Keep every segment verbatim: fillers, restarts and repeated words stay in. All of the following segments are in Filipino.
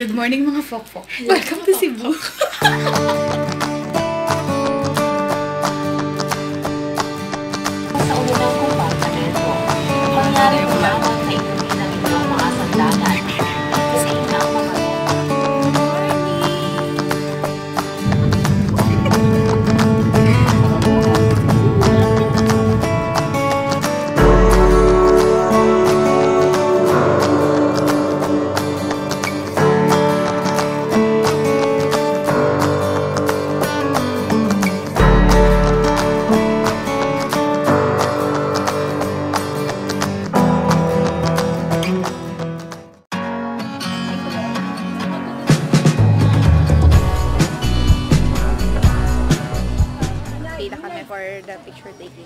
Good morning mga fok-fok. Welcome to Cebu. Sa unang kompartamento, mangyari mo lamang na ituloy ng inyong mga sandalan. Kasi ina ang mga for the picture taking.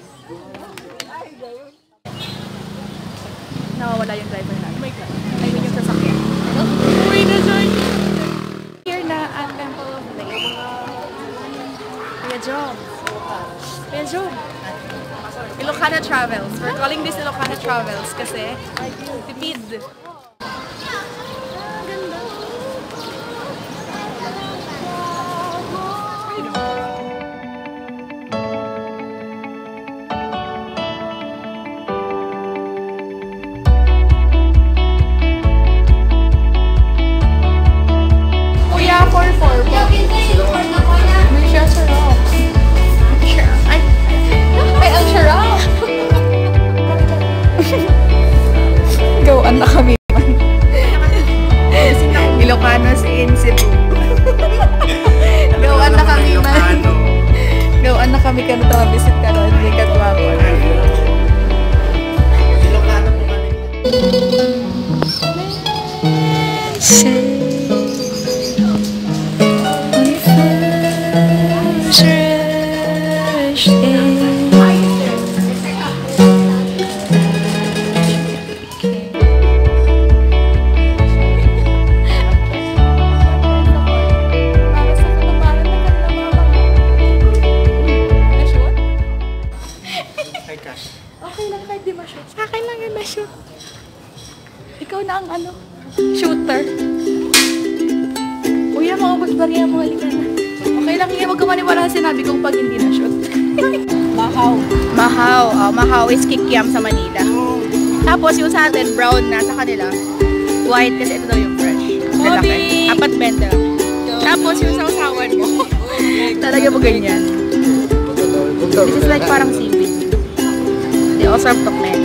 Nawawala yung driver na. Oh my God. I mean yung sasakyan. Uy na dyan! Here na at Temple of Lake. Kuya Jom. Kuya Jom. Ilocana Travels. We're calling this Ilocana Travels kasi tipid. Gawaan na kami man. Ilocanas in Cebu. Gawaan na kami man. Gawaan na kami kano ito visit ka ron. Hindi ka tuwa ko. Ilocana po kami. Okay lang kahit di ma-shoot. Sa akin lang yun na-shoot. Ikaw na ang ano, shooter. Uy, mga basbariya mo, halika na. Okay lang yun, huwag ka maniwala sa sinabi kong pag hindi na-shoot. Mahaw. Mahaw. Oh, mahaw is kikiam sa Manila. Tapos yung sa atin, brown na. Sa kanila, white kasi ito daw yung fresh. Lalaki. Apat benda. Tapos yung sausawan mo, talaga mo ganyan. This is like parang seaweed. They also have tokmen.